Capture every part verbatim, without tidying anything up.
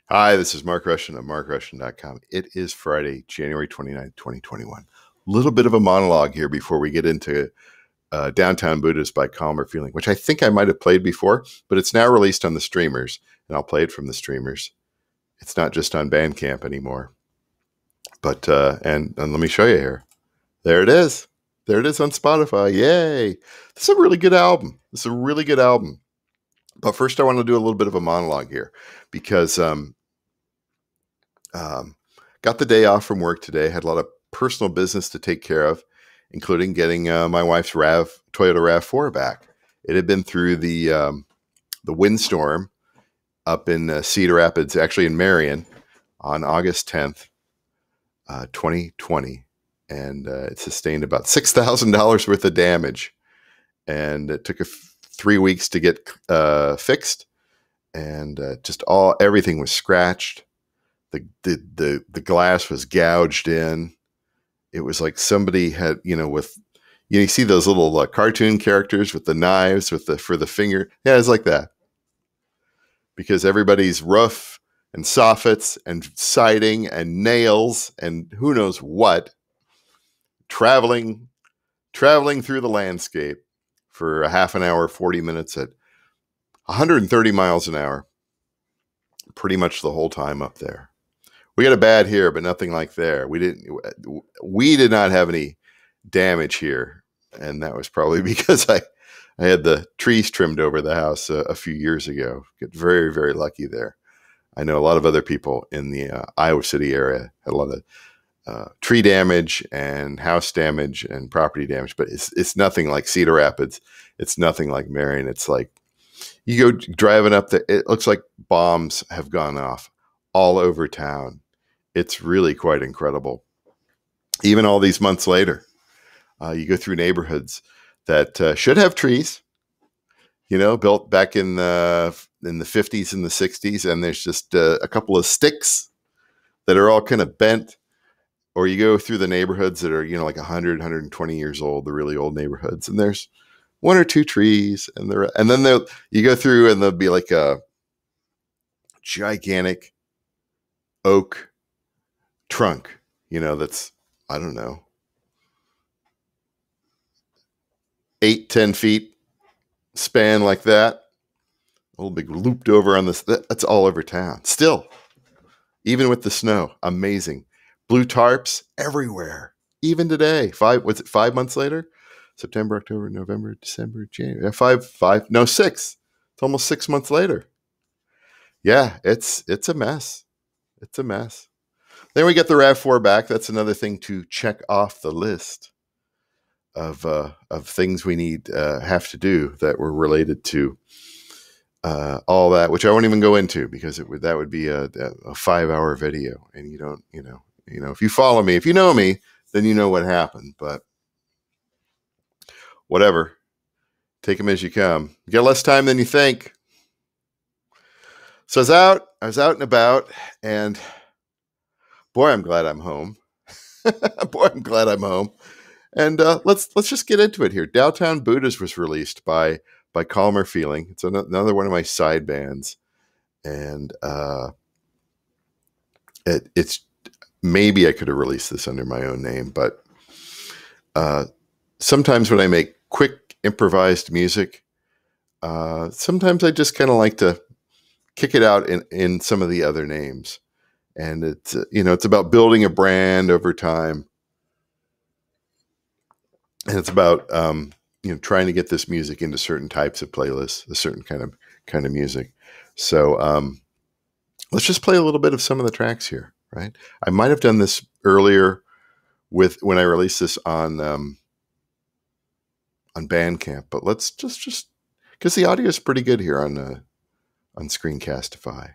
Hi, this is Mark Rushton of mark rushton dot com. It is Friday, January twenty-ninth, twenty twenty-one. A little bit of a monologue here before we get into uh, Downtown Buddhist by Calmer Feeling, which I think I might have played before, but it's now released on the streamers, and I'll play it from the streamers. It's not just on Bandcamp anymore. But, uh, and, and let me show you here. There it is. There it is on Spotify. Yay. This is a really good album. This is a really good album. But first, I want to do a little bit of a monologue here because um, Um, got the day off from work today. Had a lot of personal business to take care of, including getting uh, my wife's RAV Toyota RAV four back. It had been through the um, the windstorm up in uh, Cedar Rapids, actually in Marion, on August tenth, uh, twenty twenty, and uh, it sustained about six thousand dollars worth of damage. And it took a f- three weeks to get uh, fixed, and uh, just all everything was scratched. The, the the the glass was gouged in. It was like somebody had, you know, with you, know, you see those little uh, cartoon characters with the knives with the for the finger. Yeah, it's like that because everybody's roof and soffits and siding and nails and who knows what traveling traveling through the landscape for a half an hour, forty minutes at one hundred thirty miles an hour, pretty much the whole time up there. We got a bad here, but nothing like there. We didn't. We did not have any damage here, and that was probably because I, I had the trees trimmed over the house a, a few years ago. Get very, very lucky there. I know a lot of other people in the uh, Iowa City area had a lot of uh, tree damage and house damage and property damage, but it's it's nothing like Cedar Rapids. It's nothing like Marion. It's like you go driving up the. It looks like bombs have gone off all over town. It's really quite incredible. Even all these months later, uh, you go through neighborhoods that uh, should have trees, you know, built back in the in the fifties and the sixties, and there's just uh, a couple of sticks that are all kind of bent. Or you go through the neighborhoods that are, you know, like one hundred, one hundred twenty years old, the really old neighborhoods, and there's one or two trees, and there, and then you go through, and there'll be like a gigantic oak trunk, you know, that's, I don't know, eight, ten feet span like that. A little big looped over on this. That's all over town. Still, even with the snow, amazing. Blue tarps everywhere. Even today, five, what's it, five months later? September, October, November, December, January. Five, five, no, six. It's almost six months later. Yeah, it's it's a mess. It's a mess. Then we get the RAV four back. That's another thing to check off the list of uh, of things we need uh, have to do that were related to uh, all that, which I won't even go into because it would that would be a, a five hour video, and you don't you know you know if you follow me, if you know me, then you know what happened. But whatever, take them as you come. You got less time than you think. So I was out, I was out and about, and boy, I'm glad I'm home. Boy, I'm glad I'm home. And uh, let's let's just get into it here. Downtown Buddhist was released by by Calmer Feeling. It's another one of my side bands, and uh, it, it's maybe I could have released this under my own name, but uh, sometimes when I make quick improvised music, uh, sometimes I just kind of like to kick it out in in some of the other names, and it's uh, you know it's about building a brand over time. And it's about um, you know trying to get this music into certain types of playlists, a certain kind of kind of music. So um, let's just play a little bit of some of the tracks here, right? I might have done this earlier with when I released this on um, on Bandcamp, but let's just just because the audio is pretty good here on uh, on Screencastify.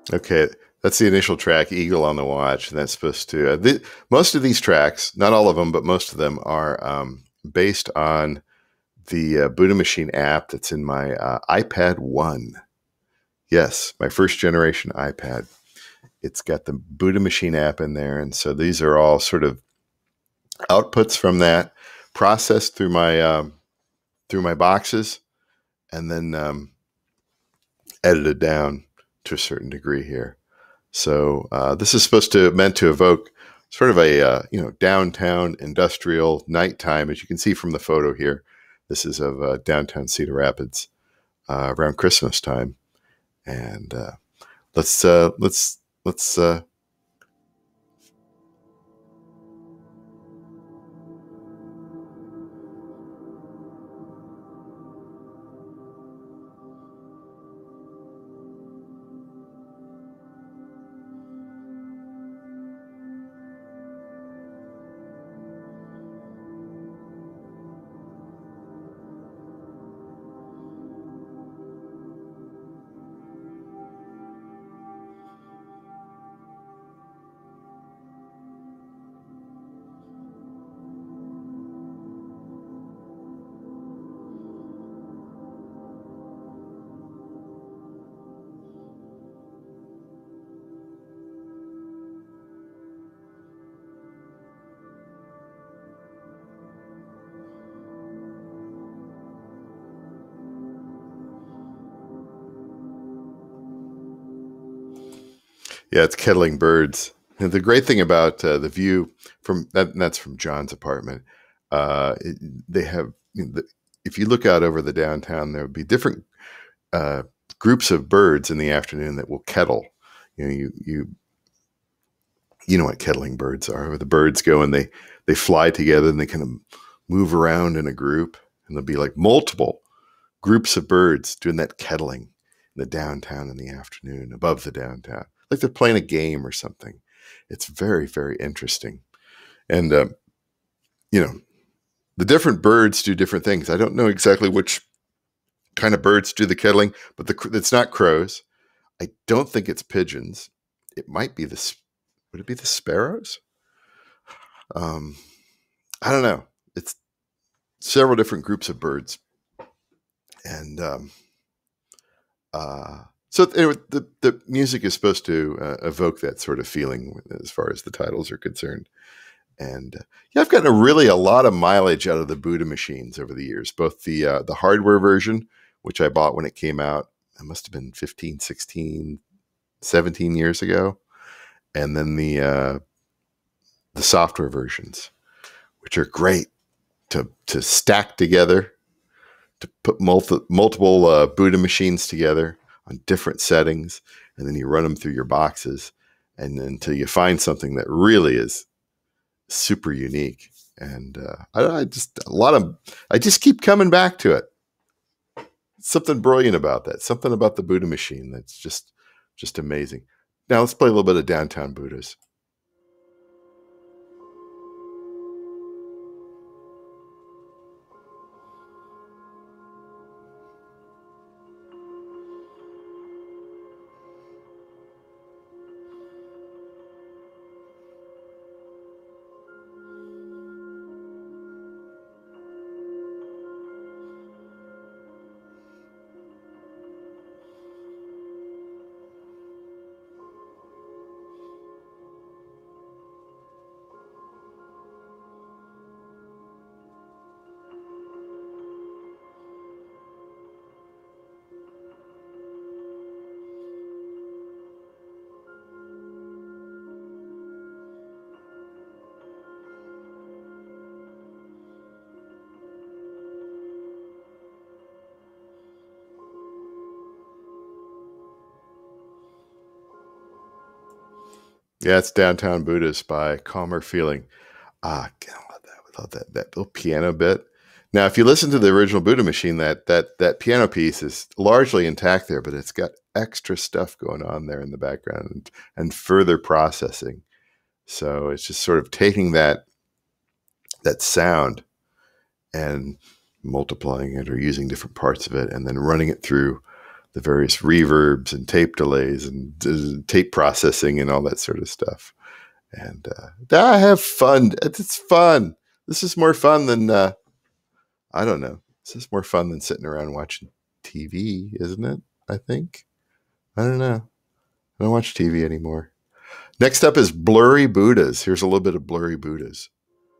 Okay, that's the initial track, Eagle on the Watch, and that's supposed to. Uh, th- most of these tracks, not all of them, but most of them are um, based on the uh, Buddha Machine app that's in my uh, iPad one. Yes, my first generation iPad. It's got the Buddha Machine app in there, and so these are all sort of outputs from that, processed through my um, through my boxes, and then um, edited down to a certain degree here. So uh, this is supposed to meant to evoke sort of a uh, you know downtown industrial nighttime, as you can see from the photo here. This is of uh, downtown Cedar Rapids uh, around Christmas time, and uh, let's uh, let's let's. Uh, Yeah, it's kettling birds. And the great thing about uh, the view from that, and that's from John's apartment. Uh, it, they have, you know, the, if you look out over the downtown, there would be different uh, groups of birds in the afternoon that will kettle. You know, you you you know what kettling birds are. The birds go and they they fly together and they kind of move around in a group, and there'll be like multiple groups of birds doing that kettling in the downtown in the afternoon, above the downtown, like they're playing a game or something. It's very, very interesting. And, uh, you know, the different birds do different things. I don't know exactly which kind of birds do the kettling, but the, it's not crows. I don't think it's pigeons. It might be the, would it be the sparrows? Um, I don't know. It's several different groups of birds. And, um, uh, so anyway, the, the music is supposed to uh, evoke that sort of feeling as far as the titles are concerned. And uh, yeah, I've gotten a really a lot of mileage out of the Buddha machines over the years, both the uh, the hardware version, which I bought when it came out. It must have been fifteen, sixteen, seventeen years ago. And then the uh, the software versions, which are great to, to stack together, to put multi, multiple uh, Buddha machines together on different settings, and then you run them through your boxes, and until you find something that really is super unique. And uh, I, I just a lot of I just keep coming back to it. Something brilliant about that. Something about the Buddha machine that's just just amazing. Now let's play a little bit of Downtown Buddhas. Yeah, it's Downtown Buddhist by Calmer Feeling. Ah, God, I love that. I love that, that little piano bit. Now, if you listen to the original Buddha machine, that that that piano piece is largely intact there, but it's got extra stuff going on there in the background and, and further processing. So it's just sort of taking that that sound and multiplying it or using different parts of it and then running it through the various reverbs and tape delays and uh, tape processing and all that sort of stuff. And uh, I have fun. It's fun. This is more fun than, uh, I don't know. This is more fun than sitting around watching T V, isn't it? I think. I don't know. I don't watch T V anymore. Next up is Blurry Buddhas. Here's a little bit of Blurry Buddhas.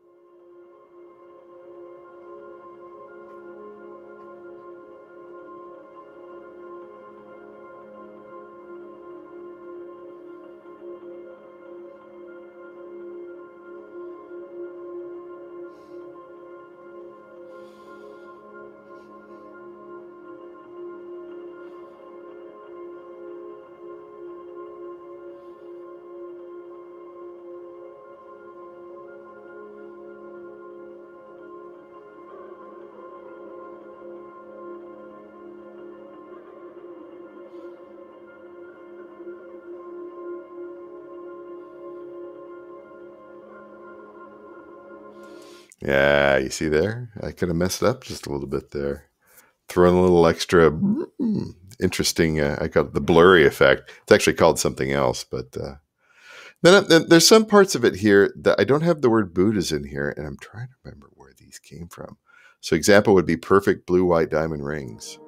Yeah, you see there? I could have messed up just a little bit there. Throw in a little extra mm, interesting, uh, I call it the blurry effect. It's actually called something else, but uh, then, then there's some parts of it here that I don't have the word Buddhas in here, and I'm trying to remember where these came from. So example would be perfect blue, white diamond rings.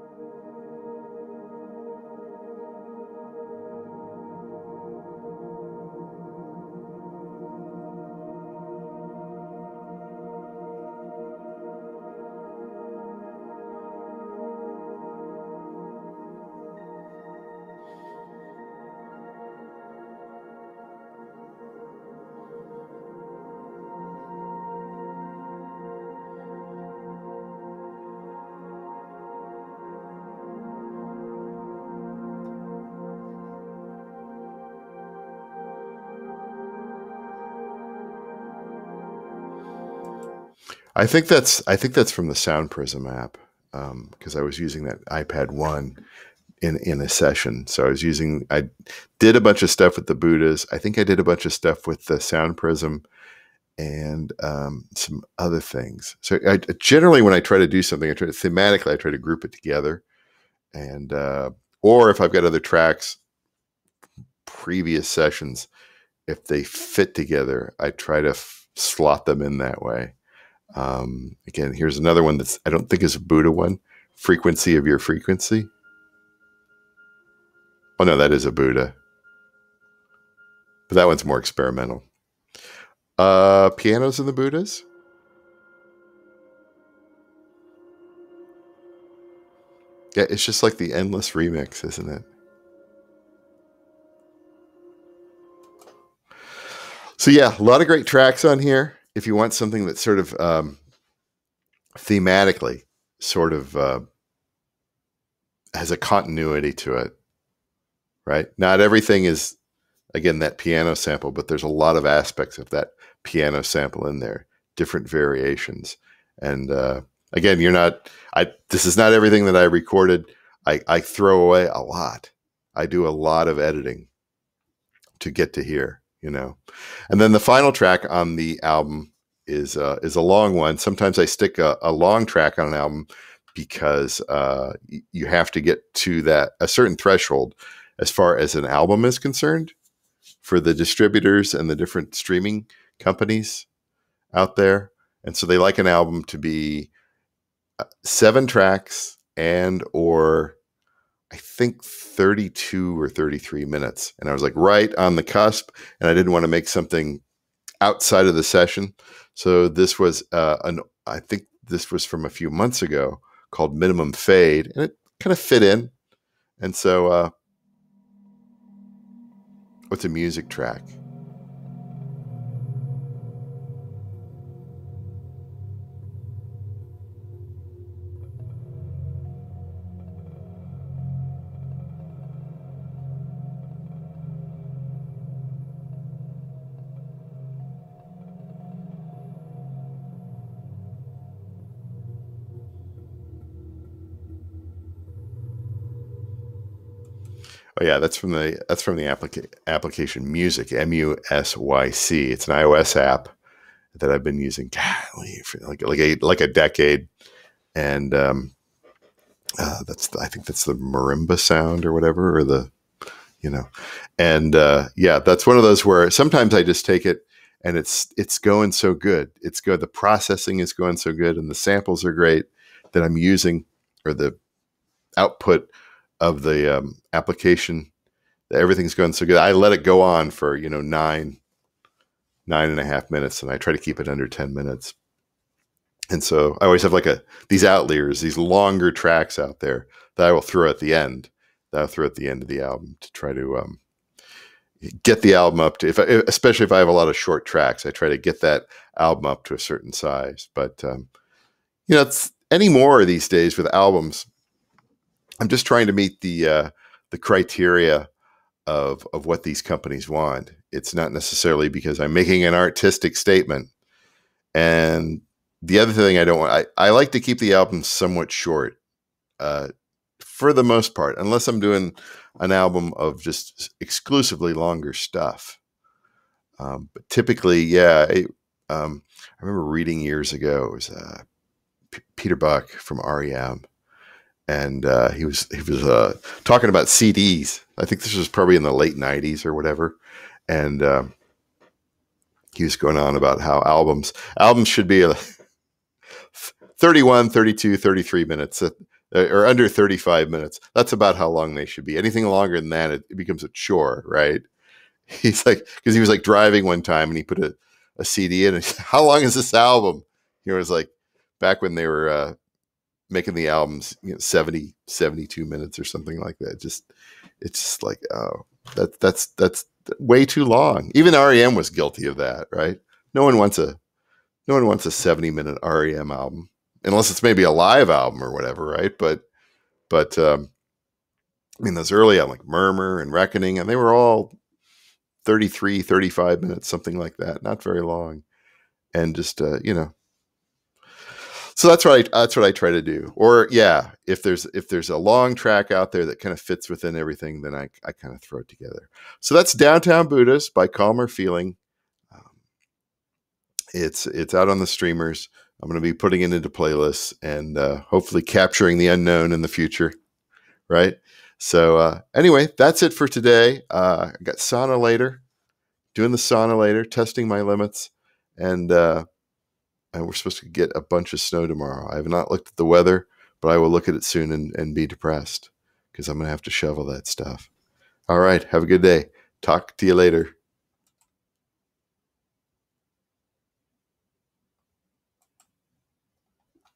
I think that's I think that's from the Sound Prism app, because um, I was using that iPad one in in a session. So I was using I did a bunch of stuff with the Buddhas. I think I did a bunch of stuff with the Sound Prism and um, some other things. So I, generally, when I try to do something, I try to thematically I try to group it together, and uh, or if I've got other tracks, previous sessions, if they fit together, I try to f- slot them in that way. Um, again, here's another one that's, I don't think is a Buddha one. Frequency of your frequency. Oh no, that is a Buddha. But that one's more experimental. Uh, pianos in the Buddhas. Yeah, it's just like the endless remix, isn't it? So yeah, a lot of great tracks on here. If you want something that's sort of um, thematically sort of uh, has a continuity to it, right? Not everything is, again, that piano sample, but there's a lot of aspects of that piano sample in there, different variations. And uh, again, you're not, I, this is not everything that I recorded. I, I throw away a lot. I do a lot of editing to get to here, you know. And then the final track on the album is uh, is a long one. Sometimes I stick a, a long track on an album because uh, you have to get to that a certain threshold as far as an album is concerned for the distributors and the different streaming companies out there. And so they like an album to be seven tracks and or I think thirty-two or thirty-three minutes. And I was like right on the cusp, and I didn't want to make something outside of the session. So this was uh, an, I think this was from a few months ago called Minimum Fade, and it kind of fit in. And so uh, what's a music track? Oh yeah, that's from the that's from the applica- application Music, M U S Y C. It's an iOS app that I've been using golly, for like like a like a decade, and um, Uh, that's the, I think that's the marimba sound or whatever, or the, you know, and uh, yeah, that's one of those where sometimes I just take it and it's it's going so good. It's good. The processing is going so good, and the samples are great that I'm using, or the output of the um, application. Everything's going so good. I let it go on for, you know, nine, nine and a half minutes, and I try to keep it under ten minutes. And so I always have like a these outliers, these longer tracks out there that I will throw at the end. That I'll throw at the end of the album to try to um, get the album up to, if I, especially if I have a lot of short tracks, I try to get that album up to a certain size. But um, you know, it's anymore these days with albums. I'm just trying to meet the uh, the criteria of of what these companies want. It's not necessarily because I'm making an artistic statement. And the other thing I don't want, I, I like to keep the album somewhat short, uh, for the most part, unless I'm doing an album of just exclusively longer stuff. Um, but typically, yeah, I, um, I remember reading years ago, it was uh, P- Peter Buck from R E M. And uh, he was he was uh, talking about C Ds. I think this was probably in the late nineties or whatever. And um, he was going on about how albums albums should be a thirty-one, thirty-two, thirty-three minutes, uh, or under thirty-five minutes. That's about how long they should be. Anything longer than that, it, it becomes a chore, right? He's like, because he was like driving one time and he put a, a C D in. And said, how long is this album? He was like, back when they were uh, making the albums, you know, seventy, seventy-two minutes or something like that. Just, it's just like, oh, that, that's, that's way too long. Even R E M was guilty of that, right? No one wants a, no one wants a seventy minute R E M album, unless it's maybe a live album or whatever, right? But, but, um, I mean, those early albums like Murmur and Reckoning, and they were all thirty-three, thirty-five minutes, something like that. Not very long. And just, uh, you know, so that's what I, that's what I try to do. Or yeah, if there's, if there's a long track out there that kind of fits within everything, then I, I kind of throw it together. So that's Downtown Buddhist by Calmer Feeling. Um, it's, it's out on the streamers. I'm going to be putting it into playlists and uh, hopefully capturing the unknown in the future. Right. So uh, anyway, that's it for today. Uh, I got sauna later, doing the sauna later, testing my limits. And, uh, and we're supposed to get a bunch of snow tomorrow. I have not looked at the weather, but I will look at it soon and, and be depressed because I'm going to have to shovel that stuff. All right. Have a good day. Talk to you later.